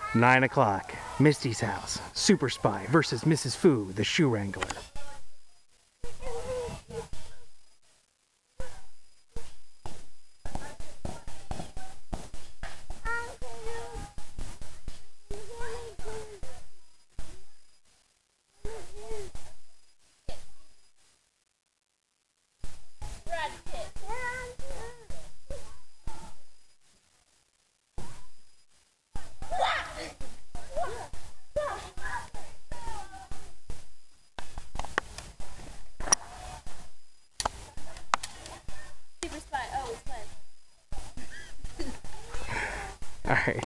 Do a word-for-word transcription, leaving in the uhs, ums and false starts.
Nine o'clock. Misty's house. Super Spy versus Missus Fu, the shoe wrangler. Super Spy. Oh, it's fun. All right.